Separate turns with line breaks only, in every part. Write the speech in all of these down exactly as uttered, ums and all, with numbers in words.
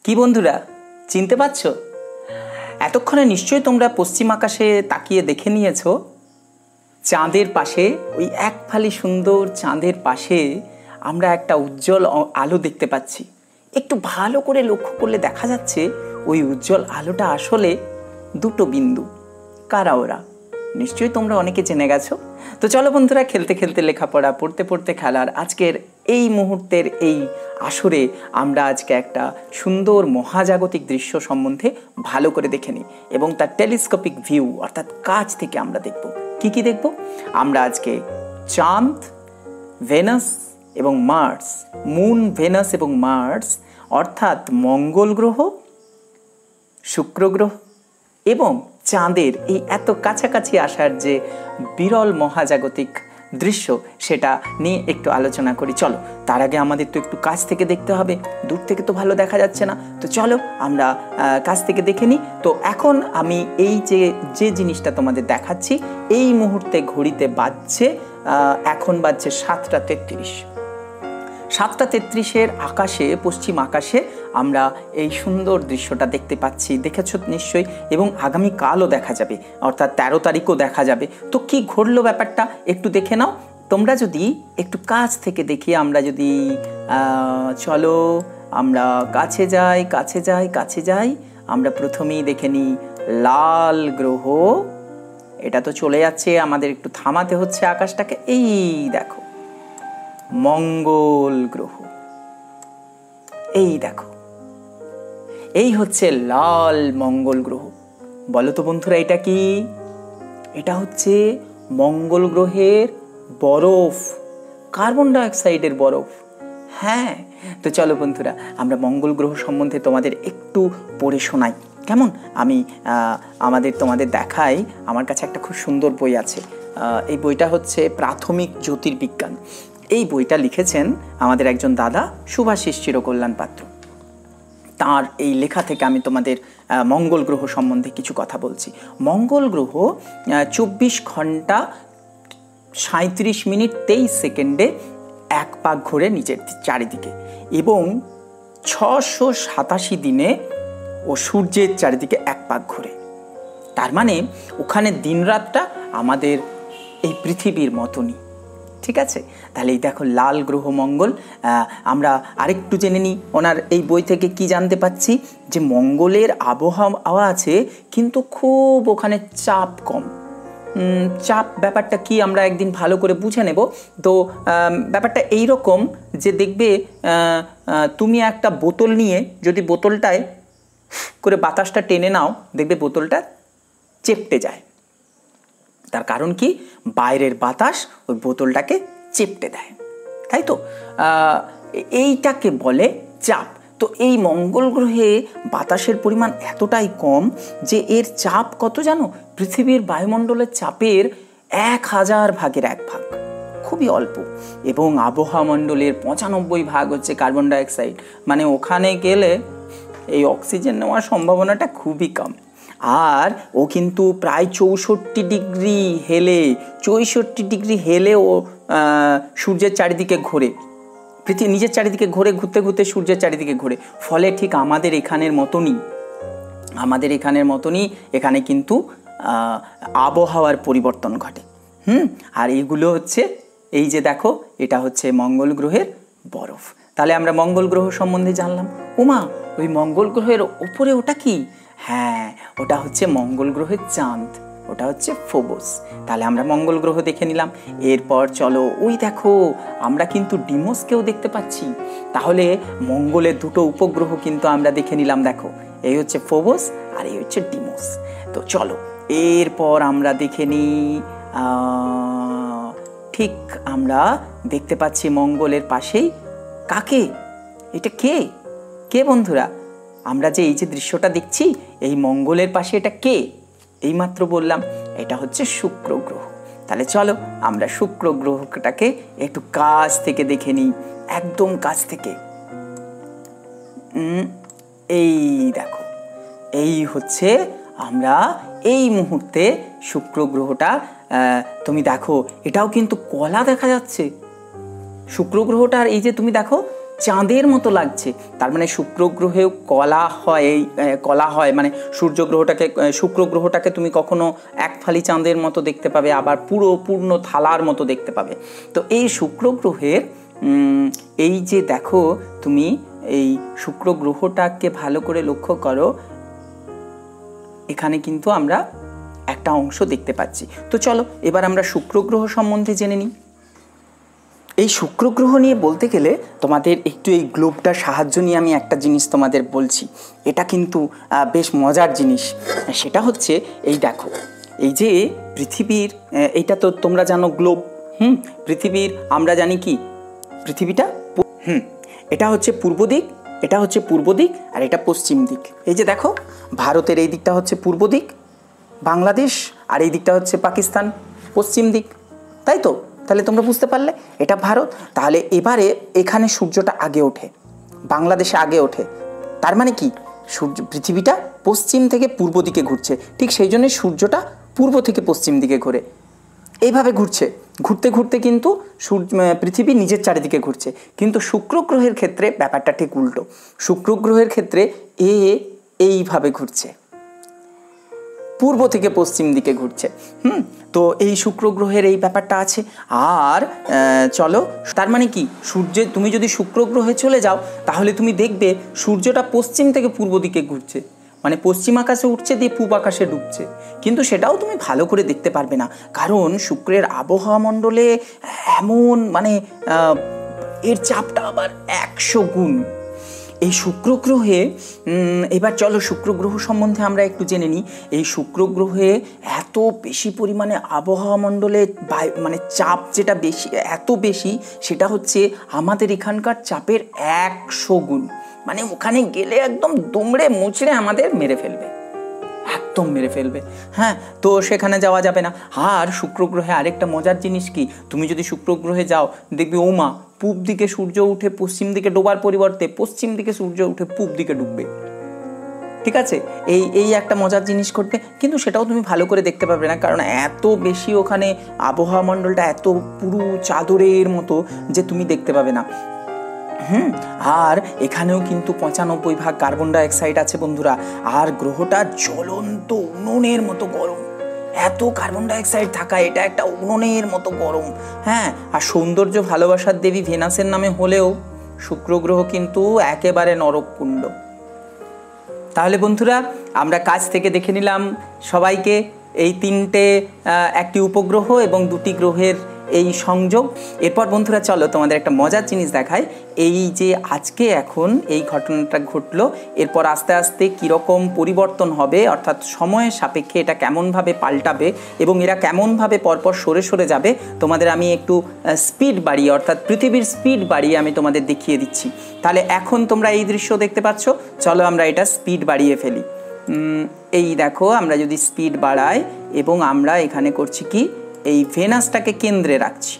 কি বন্ধুরা, চিনতে পারছো? এতক্ষণে নিশ্চয়ই তোমরা পশ্চিম আকাশে তাকিয়ে দেখে নিয়েছো চাঁদের পাশে, ওই এক ফালি সুন্দর চাঁদের পাশে আমরা একটা উজ্জ্বল আলো দেখতে পাচ্ছি। একটু ভালো করে লক্ষ্য করলে দেখা যাচ্ছে ওই উজ্জ্বল আলোটা আসলে দুটো বিন্দু। কারা ওরা? নিশ্চয়ই তোমরা অনেকে জেনে গেছো। তো চলো বন্ধুরা, খেলতে খেলতে লেখাপড়া, পড়তে পড়তে খেলার আজকের এই মুহূর্তের এই আসরে আমরা আজকে একটা সুন্দর মহাজাগতিক দৃশ্য সম্বন্ধে ভালো করে দেখে নিই এবং তার টেলিস্কোপিক ভিউ অর্থাৎ কাছ থেকে আমরা দেখব। কি কি দেখব? আমরা আজকে চাঁদ, ভেনাস এবং মার্স, মুন, ভেনাস এবং মার্স অর্থাৎ মঙ্গল গ্রহ, শুক্র গ্রহ এবং চাঁদের এই এত কাছাকাছি আসার যে বিরল মহাজাগতিক দৃশ্য, সেটা নিয়ে একটু আলোচনা করি। চলো, তার আগে আমাদের তো একটু কাছ থেকে দেখতে হবে, দূর থেকে তো ভালো দেখা যাচ্ছে না। তো চলো আমরা কাছ থেকে দেখে নিই। তো এখন আমি এই যে যে জিনিসটা তোমাদের দেখাচ্ছি, এই মুহূর্তে ঘড়িতে বাজছে, এখন বাজছে সাতটা তেত্রিশ। সাতটা তেত্রিশের আকাশে, পশ্চিম আকাশে আমরা এই সুন্দর দৃশ্যটা দেখতে পাচ্ছি। দেখেছো নিশ্চয়ই, এবং আগামীকালও দেখা যাবে, অর্থাৎ তেরো তারিখও দেখা যাবে। তো কি ঘটলো ব্যাপারটা একটু দেখে নাও। তোমরা যদি একটু কাছ থেকে দেখি, আমরা যদি চলো আমরা কাছে যাই কাছে যাই কাছে যাই আমরা প্রথমেই দেখে নিই লাল গ্রহ। এটা তো চলে যাচ্ছে, আমাদের একটু থামাতে হচ্ছে আকাশটাকে। এই দেখো মঙ্গল গ্রহ, এই দেখো, এই হচ্ছে লাল মঙ্গল গ্রহ। বলো তো বন্ধুরা, এটা কি? এটা হচ্ছে মঙ্গল গ্রহের বরফ, কার্বন ডাইঅক্সাইডের বরফ। হ্যাঁ, তো চলো বন্ধুরা, আমরা মঙ্গল গ্রহ সম্বন্ধে তোমাদের একটু পড়ে শোনাই, কেমন? আমি আমাদের তোমাদের দেখাই। আমার কাছে একটা খুব সুন্দর বই আছে। এই বইটা হচ্ছে প্রাথমিক জ্যোতির্বিজ্ঞান। এই বইটা লিখেছেন আমাদের একজন দাদা, শুভাশিস চিরকল্যাণ পাত্র। তার এই লেখা থেকে আমি তোমাদের মঙ্গল গ্রহ সম্বন্ধে কিছু কথা বলছি। মঙ্গল গ্রহ চব্বিশ ঘন্টা সাঁত্রিশ মিনিট তেইশ সেকেন্ডে এক পাক ঘোরে নিজের চারিদিকে, এবং ছশো সাতাশি দিনে ও সূর্যের চারিদিকে এক পাক ঘোরে। তার মানে ওখানে দিনরাতটা আমাদের এই পৃথিবীর মতনই। ঠিক আছে, তাহলে এই দেখো লাল গ্রহ মঙ্গল। আমরা আরেকটু জেনে নিই ওনার এই বই থেকে কি জানতে পাচ্ছি, যে মঙ্গলের আবহাওয়া আছে কিন্তু খুব ওখানে চাপ কম। চাপ ব্যাপারটা কি আমরা একদিন ভালো করে বুঝে নেব। তো ব্যাপারটা এই রকম যে দেখবে তুমি একটা বোতল নিয়ে যদি বোতলটায় করে বাতাসটা টেনে নাও, দেখবে বোতলটা চেপটে যায়। তার কারণ কি? বাইরের বাতাস ওই বোতলটাকে চেপটে দেয়, তাই তো? এইটাকে বলে চাপ। তো এই মঙ্গল গ্রহে বাতাসের পরিমাণ এতটাই কম যে এর চাপ কত জানো? পৃথিবীর বায়ুমণ্ডলের চাপের এক হাজার ভাগের এক ভাগ, খুবই অল্প। এবং আবহাওয়া মণ্ডলের পঁচানব্বই ভাগ হচ্ছে কার্বন ডাইঅক্সাইড, মানে ওখানে গেলে এই অক্সিজেন নেওয়ার সম্ভাবনাটা খুবই কম। আর ও কিন্তু প্রায় চৌষট্টি ডিগ্রি হেলে চৌষট্টি ডিগ্রি হেলে ও সূর্যের চারিদিকে ঘোরে, পৃথিবী নিজের চারিদিকে ঘোরে, ঘুরতে ঘুরতে সূর্যের চারিদিকে ঘোরে। ফলে ঠিক আমাদের এখানের মতনই আমাদের এখানের মতনই এখানে কিন্তু আবহাওয়ার পরিবর্তন ঘটে। হুম আর এইগুলো হচ্ছে, এই যে দেখো, এটা হচ্ছে মঙ্গল গ্রহের বরফ। তাহলে আমরা মঙ্গল গ্রহ সম্বন্ধে জানলাম। ওমা, ওই মঙ্গল গ্রহের ওপরে ওটা কি? হ্যাঁ, ওটা হচ্ছে মঙ্গল গ্রহের চাঁদ, ওটা হচ্ছে ফোবস। তাহলে আমরা মঙ্গল গ্রহ দেখে নিলাম। এরপর চলো, ওই দেখো আমরা কিন্তু ডিমোসকেও দেখতে পাচ্ছি। তাহলে মঙ্গলের দুটো উপগ্রহ কিন্তু আমরা দেখে নিলাম। দেখো, এই হচ্ছে ফোবস আর এই হচ্ছে ডিমোস। তো চলো এরপর আমরা দেখে নিই, ঠিক আমরা দেখতে পাচ্ছি মঙ্গলের পাশেই কাকে? এটা কে কে বন্ধুরা? আমরা যে এই যে দৃশ্যটা দেখছি, এই মঙ্গলের পাশে এটা কে? এইমাত্র বললাম, এটা হচ্ছে শুক্র গ্রহ। তাহলে চলো আমরা শুক্র গ্রহটাকে একটু কাছ থেকে দেখে নিই, একদম কাছ থেকে। এই দেখো, এই হচ্ছে আমরা এই মুহূর্তে শুক্র গ্রহটা, তুমি দেখো এটাও কিন্তু কলা দেখা যাচ্ছে। শুক্র গ্রহটার এই যে তুমি দেখো চাঁদের মতো লাগছে। তার মানে শুক্র গ্রহেও কলা হয়, কলা হয় মানে সূর্য গ্রহটাকে, শুক্র গ্রহটাকে তুমি কখনো এক ফালি চাঁদের মতো দেখতে পাবে, আবার পুরো পূর্ণ থালার মতো দেখতে পাবে। তো এই শুক্র গ্রহের এই যে দেখো তুমি এই শুক্র গ্রহটাকে ভালো করে লক্ষ্য করো, এখানে কিন্তু আমরা একটা অংশ দেখতে পাচ্ছি। তো চলো এবার আমরা শুক্র গ্রহ সম্বন্ধে জেনে নিই। এই শুক্র গ্রহ নিয়ে বলতে গেলে তোমাদের একটু এই গ্লোবটার সাহায্য নিয়ে আমি একটা জিনিস তোমাদের বলছি, এটা কিন্তু বেশ মজার জিনিস। সেটা হচ্ছে এই দেখো, এই যে পৃথিবীর, এইটা তো তোমরা জানো গ্লোব, হুম পৃথিবীর আমরা জানি কি পৃথিবীটা, হুম এটা হচ্ছে পূর্ব দিক, এটা হচ্ছে পূর্ব দিক, আর এটা পশ্চিম দিক। এই যে দেখো ভারতের এই দিকটা হচ্ছে পূর্ব দিক, বাংলাদেশ, আর এই দিকটা হচ্ছে পাকিস্তান পশ্চিম দিক, তাই তো? তাহলে তোমরা বুঝতে পারলে এটা ভারত। তাহলে এবারে এখানে সূর্যটা আগে ওঠে, বাংলাদেশে আগে ওঠে, তার মানে কি সূর্য পৃথিবীটা পশ্চিম থেকে পূর্ব দিকে ঘুরছে, ঠিক সেই জন্যই সূর্যটা পূর্ব থেকে পশ্চিম দিকে ঘুরে, এইভাবে ঘুরছে। ঘুরতে ঘুরতে কিন্তু সূর্য পৃথিবী নিজের চারিদিকে ঘুরছে। কিন্তু শুক্র গ্রহের ক্ষেত্রে ব্যাপারটা ঠিক উল্টো। শুক্র গ্রহের ক্ষেত্রে এ এইভাবে ঘুরছে, পূর্ব থেকে পশ্চিম দিকে ঘুরছে। হুম তো এই শুক্র গ্রহের এই ব্যাপারটা আছে। আর চলো, তার মানে কি সূর্যের, তুমি যদি শুক্র গ্রহে চলে যাও তাহলে তুমি দেখবে সূর্যটা পশ্চিম থেকে পূর্ব দিকে ঘুরছে, মানে পশ্চিম আকাশে উঠছে দিয়ে পূব আকাশে ডুবছে। কিন্তু সেটাও তুমি ভালো করে দেখতে পারবে না, কারণ শুক্রের আবহাওয়া মণ্ডলে এমন মানে এর চাপটা আবার একশো গুণ। এই শুক্র গ্রহে, এবার চলো শুক্র গ্রহ সম্বন্ধে আমরা একটু জেনে নিই। এই শুক্র গ্রহে এত বেশি পরিমাণে আবহাওয়া মণ্ডলে মানে চাপ যেটা বেশি, এত বেশি, সেটা হচ্ছে আমাদের এখানকার চাপের একশো গুণ। মানে ওখানে গেলে একদম দুমড়ে মুচড়ে আমাদের মেরে ফেলবে, একদম মেরে ফেলবে। হ্যাঁ তো সেখানে যাওয়া যাবে না। আর শুক্র গ্রহে আরেকটা মজার জিনিস কি, তুমি যদি শুক্র গ্রহে যাও দেখবে ওমা পূব দিকে সূর্য উঠে পশ্চিম দিকে ডোবার পরিবর্তে পশ্চিম দিকে সূর্য উঠে পূব দিকে ডুববে, ঠিক আছে? এই এই একটা মজার জিনিস ঘটবে, কিন্তু সেটাও তুমি ভালো করে দেখতে পাবে না, কারণ এত বেশি ওখানে আবহাওয়া মণ্ডলটা এত পুরো চাদরের মতো যে তুমি দেখতে পাবে না। হুম আর এখানেও কিন্তু পঁচানব্বই ভাগ কার্বন ডাইঅক্সাইড আছে বন্ধুরা। আর গ্রহটা জ্বলন্ত উনুনের মতো গরম, এত কার্বন ডাইঅক্সাইড থাকা, এটা একটা উনুনের মতো গরম। হ্যাঁ আর সৌন্দর্য ভালোবাসার দেবী ভেনাসের নামে হলেও শুক্র গ্রহ কিন্তু একেবারে নরককুণ্ড। তাহলে বন্ধুরা আমরা কাছ থেকে দেখে নিলাম সবাইকে এই তিনটে, একটি উপগ্রহ এবং দুটি গ্রহের এই সংযোগ। এরপর বন্ধুরা চলো তোমাদের একটা মজার জিনিস দেখায়। এই যে আজকে এখন এই ঘটনাটা ঘটলো, এরপর আস্তে আস্তে কীরকম পরিবর্তন হবে, অর্থাৎ সময়ের সাপেক্ষে এটা কেমনভাবে পাল্টাবে এবং এরা কেমনভাবে পরপর সরে সরে যাবে, তোমাদের আমি একটু স্পিড বাড়িয়ে, অর্থাৎ পৃথিবীর স্পিড বাড়িয়ে আমি তোমাদের দেখিয়ে দিচ্ছি। তাহলে এখন তোমরা এই দৃশ্য দেখতে পাচ্ছ, চলো আমরা এটা স্পিড বাড়িয়ে ফেলি। এই দেখো আমরা যদি স্পিড বাড়াই এবং আমরা এখানে করছি কি, এই ভেনাসটাকে কেন্দ্রে রাখছি,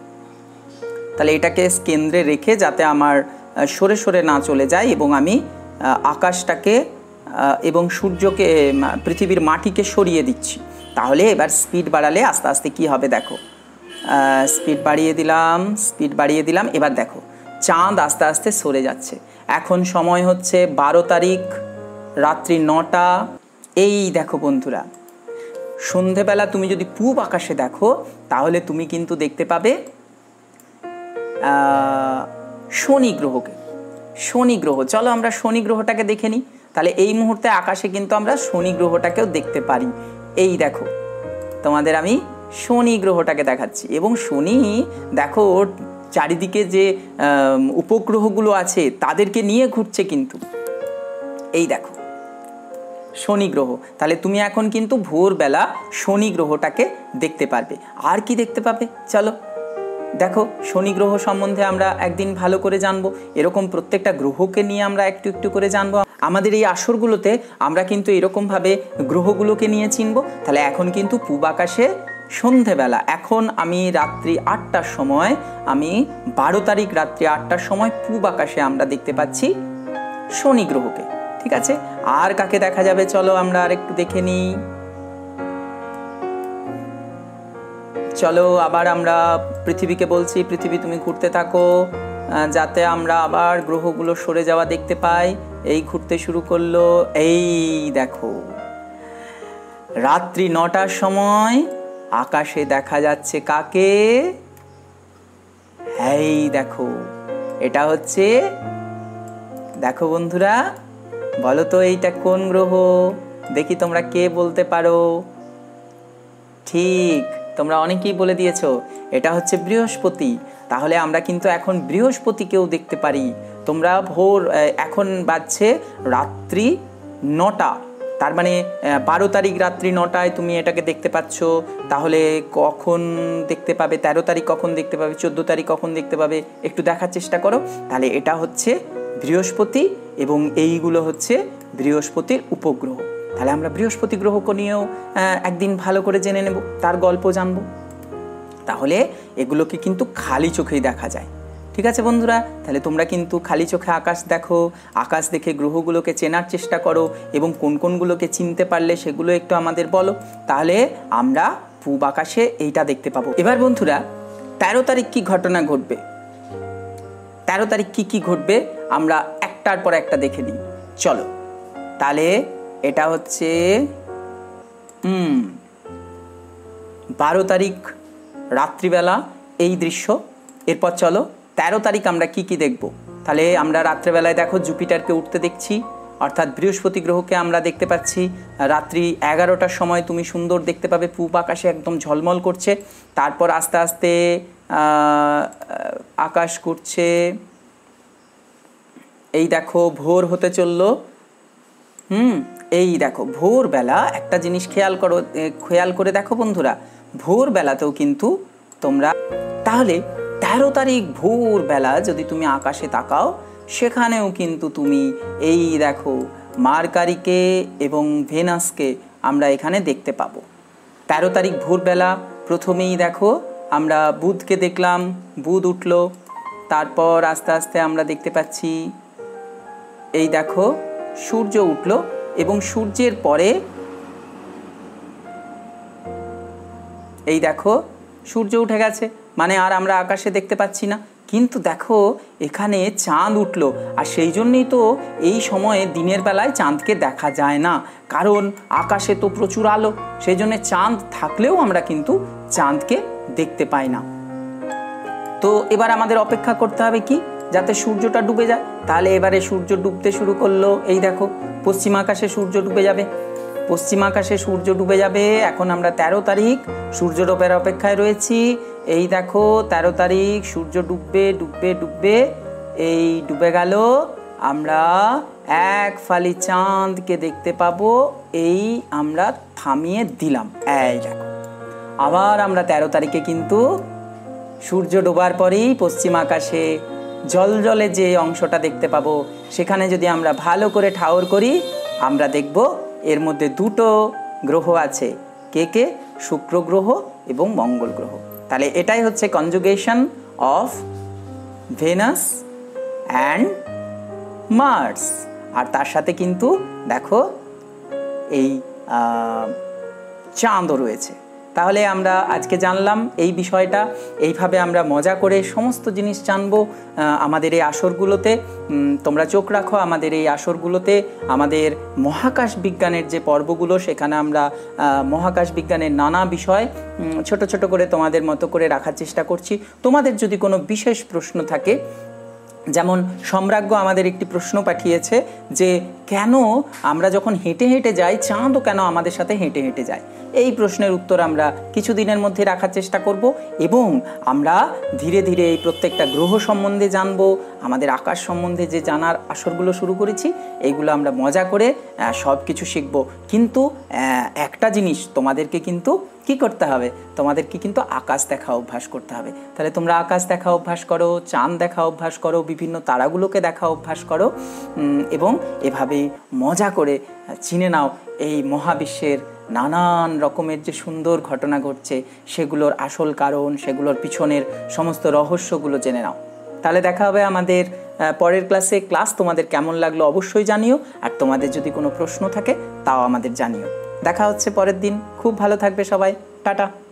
তাহলে এটাকে কেন্দ্রে রেখে যাতে আমার সরে সরে না চলে যায়, এবং আমি আকাশটাকে এবং সূর্যকে, পৃথিবীর মাটিকে সরিয়ে দিচ্ছি। তাহলে এবার স্পিড বাড়ালে আস্তে আস্তে কি হবে দেখো, স্পিড বাড়িয়ে দিলাম, স্পিড বাড়িয়ে দিলাম এবার দেখো চাঁদ আস্তে আস্তে সরে যাচ্ছে। এখন সময় হচ্ছে বারো তারিখ রাত্রি নটা। এই দেখো বন্ধুরা, সন্ধেবেলা তুমি যদি পূব আকাশে দেখো তাহলে তুমি কিন্তু দেখতে পাবে শনি গ্রহকে। শনি গ্রহ, চলো আমরা শনি গ্রহটাকে দেখে নিই। তাহলে এই মুহূর্তে আকাশে কিন্তু আমরা শনি গ্রহটাকেও দেখতে পারি। এই দেখো তোমাদের আমি শনি গ্রহটাকে দেখাচ্ছি, এবং শনি দেখো চারিদিকে যে উপগ্রহগুলো আছে তাদেরকে নিয়ে ঘুরছে কিন্তু। এই দেখো শনি গ্রহ, তাহলে তুমি এখন কিন্তু ভোরবেলা শনি গ্রহটাকে দেখতে পারবে। আর কি দেখতে পাবে চলো দেখো, শনি গ্রহ সম্বন্ধে আমরা একদিন ভালো করে জানবো, এরকম প্রত্যেকটা গ্রহকে নিয়ে আমরা একটু একটু করে জানবো। আমাদের এই আসরগুলোতে আমরা কিন্তু এরকমভাবে গ্রহগুলোকে নিয়ে চিনবো। তাহলে এখন কিন্তু পূব আকাশে সন্ধেবেলা, এখন আমি রাত্রি আটটার সময়, আমি বারো তারিখ রাত্রি আটটার সময় পূব আকাশে আমরা দেখতে পাচ্ছি শনি গ্রহকে, ঠিক আছে? আর কাকে দেখা যাবে চলো আমরা আর একটু দেখে নিই। চলো আবার আমরা পৃথিবীকে বলছি, পৃথিবী তুমি ঘুরতে থাকো, যাতে আমরা আবার গ্রহগুলো সরে যাওয়া দেখতে পাই। এই ঘুরতে শুরু করলো। এই দেখো রাত্রি নটার সময় আকাশে দেখা যাচ্ছে কাকে? এই দেখো, এটা হচ্ছে, দেখো বন্ধুরা বলো তো এইটা কোন গ্রহ? দেখি তোমরা কে বলতে পারো। ঠিক, তোমরা অনেকেই বলে দিয়েছো এটা হচ্ছে বৃহস্পতি। তাহলে আমরা কিন্তু এখন বৃহস্পতিকেও দেখতে পারি। তোমরা ভোর, এখন বাজছে রাত্রি নটা, তার মানে বারো তারিখ রাত্রি নটায় তুমি এটাকে দেখতে পাচ্ছ। তাহলে কখন দেখতে পাবে? তেরো তারিখ কখন দেখতে পাবে? চোদ্দো তারিখ কখন দেখতে পাবে? একটু দেখার চেষ্টা করো। তাহলে এটা হচ্ছে বৃহস্পতি এবং এইগুলো হচ্ছে বৃহস্পতির উপগ্রহ। তাহলে আমরা বৃহস্পতি গ্রহকে নিয়েও একদিন ভালো করে জেনে নেব, তার গল্প জানবো। তাহলে এগুলোকে কিন্তু খালি চোখেই দেখা যায়। ঠিক আছে বন্ধুরা, তাহলে তোমরা কিন্তু খালি চোখে আকাশ দেখো, আকাশ দেখে গ্রহগুলোকে চেনার চেষ্টা করো এবং কোন কোনগুলোকে চিনতে পারলে সেগুলো একটু আমাদের বলো। তাহলে আমরা পূব আকাশে এইটা দেখতে পাবো। এবার বন্ধুরা তেরো তারিখ কি ঘটনা ঘটবে, তেরো তারিখ কি কি ঘটবে আমরা একটার পর একটা দেখে নিই। চলো, তাহলে এটা হচ্ছে হুম বারো তারিখ রাত্রিবেলা এই দৃশ্য। এরপর চলো তেরো তারিখ আমরা কি কি দেখব। তাহলে আমরা রাত্রেবেলায় দেখো জুপিটারকে উঠতে দেখছি, অর্থাৎ বৃহস্পতি গ্রহকে আমরা দেখতে পাচ্ছি। রাত্রি এগারোটার সময় তুমি সুন্দর দেখতে পাবে, পূব আকাশে একদম ঝলমল করছে। তারপর আস্তে আস্তে আকাশ ঘুরছে। এই দেখো ভোর হতে চললো। হুম এই দেখো ভোরবেলা একটা জিনিস খেয়াল করো, খেয়াল করে দেখো বন্ধুরা, ভোরবেলাতেও কিন্তু তোমরা, তাহলে তেরো তারিখ ভোরবেলা যদি তুমি আকাশে তাকাও সেখানেও কিন্তু তুমি এই দেখো মার্কারিকে এবং ভেনাসকে আমরা এখানে দেখতে পাবো। তেরো তারিখ ভোরবেলা প্রথমেই দেখো আমরা বুধকে দেখলাম, বুধ উঠলো। তারপর আস্তে আস্তে আমরা দেখতে পাচ্ছি এই দেখো সূর্য উঠলো এবং সূর্যের পরে এই দেখো সূর্য উঠে গেছে, মানে আর আমরা আকাশে দেখতে পাচ্ছি না। কিন্তু দেখো এখানে চাঁদ উঠলো, আর সেই জন্যই তো এই সময়ে দিনের বেলায় চাঁদকে দেখা যায় না, কারণ আকাশে তো প্রচুর আলো। সেই জন্য চাঁদ থাকলেও আমরা কিন্তু চাঁদকে দেখতে পাই না। তো এবার আমাদের অপেক্ষা করতে হবে কি, যাতে সূর্যটা ডুবে যায়। তাহলে এবারে সূর্য ডুবতে শুরু করলো। এই দেখো পশ্চিম আকাশে সূর্য ডুবে যাবে, পশ্চিম আকাশে সূর্য ডুবে যাবে। এখন আমরা তেরো তারিখ সূর্য ডোবের অপেক্ষায় রয়েছি। এই দেখো তেরো তারিখ সূর্য ডুববে ডুববে ডুববে, এই ডুবে গেল। আমরা এক ফালি চাঁদকে দেখতে পাবো। এই আমরা থামিয়ে দিলাম। এই দেখো আবার আমরা তেরো তারিখে কিন্তু সূর্য ডোবার পরেই পশ্চিম আকাশে জলজলে যে অংশটা দেখতে পাবো, সেখানে যদি আমরা ভালো করে ঠাউর করি আমরা দেখব এর মধ্যে দুটো গ্রহ আছে। কে কে? শুক্র গ্রহ এবং মঙ্গল গ্রহ। তাহলে এটাই হচ্ছে conjugation of Venus and Mars. আর তার সাথে কিন্তু দেখো এই চাঁদও রয়েছে। তাহলে আমরা আজকে জানলাম এই বিষয়টা। এইভাবে আমরা মজা করে সমস্ত জিনিস জানবো আমাদের এই আসরগুলোতে। তোমরা চোখ রাখো আমাদের এই আসরগুলোতে। আমাদের মহাকাশ বিজ্ঞানের যে পর্বগুলো, সেখানে আমরা মহাকাশ বিজ্ঞানের নানা বিষয় ছোট ছোট করে তোমাদের মতো করে রাখার চেষ্টা করছি। তোমাদের যদি কোনো বিশেষ প্রশ্ন থাকে, যেমন সম্রাজ্ঞ আমাদের একটি প্রশ্ন পাঠিয়েছে যে কেন আমরা যখন হেঁটে হেঁটে যাই চাঁদও কেন আমাদের সাথে হেঁটে হেঁটে যায়। এই প্রশ্নের উত্তর আমরা কিছুদিনের মধ্যে রাখার চেষ্টা করব এবং আমরা ধীরে ধীরে এই প্রত্যেকটা গ্রহ সম্বন্ধে জানব। আমাদের আকাশ সম্বন্ধে যে জানার আসরগুলো শুরু করেছি, এইগুলো আমরা মজা করে সব কিছু শিখব। কিন্তু একটা জিনিস তোমাদেরকে কিন্তু কি করতে হবে, তোমাদেরকে কিন্তু আকাশ দেখা অভ্যাস করতে হবে। তাহলে তোমরা আকাশ দেখা অভ্যাস করো, চাঁদ দেখা অভ্যাস করো, বিভিন্ন তারাগুলোকে দেখা অভ্যাস করো এবং এভাবে মজা করে চিনে নাও এই মহাবিশ্বের নানান রকমের যে সুন্দর ঘটনা ঘটছে, সেগুলোর আসল কারণ, সেগুলোর পিছনের সমস্ত রহস্যগুলো জেনে নাও। তাহলে দেখা হবে আমাদের পরের ক্লাসে। ক্লাস তোমাদের কেমন লাগলো অবশ্যই জানিও, আর তোমাদের যদি কোনো প্রশ্ন থাকে তাও আমাদের জানিও। দেখা হচ্ছে পরের দিন। খুব ভালো থাকবে সবাই। টাটা।